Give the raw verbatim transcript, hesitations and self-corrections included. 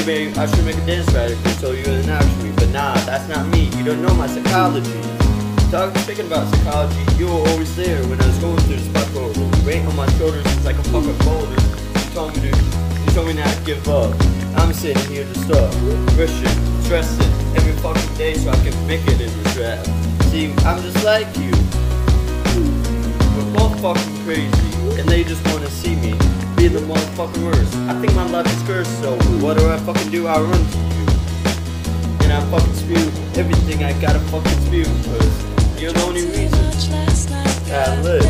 maybe I should make a dance strategy so you can action me. But nah, that's not me. You don't know my psychology. Talking, speaking about psychology, you were always there when I was going through the spot road. Weight on my shoulders is like a fucking boulder. You told me to, you told me not to give up. I'm sitting here just stuck, rushing, stressing every fucking day so I can make it in the draft. See, I'm just like you. We're both fucking crazy, and they just wanna see me be the motherfucking worst. I think my life is cursed, so what do I fucking do? I run to you, and I fucking spew everything I gotta fucking spew, cause you're the only reason I live.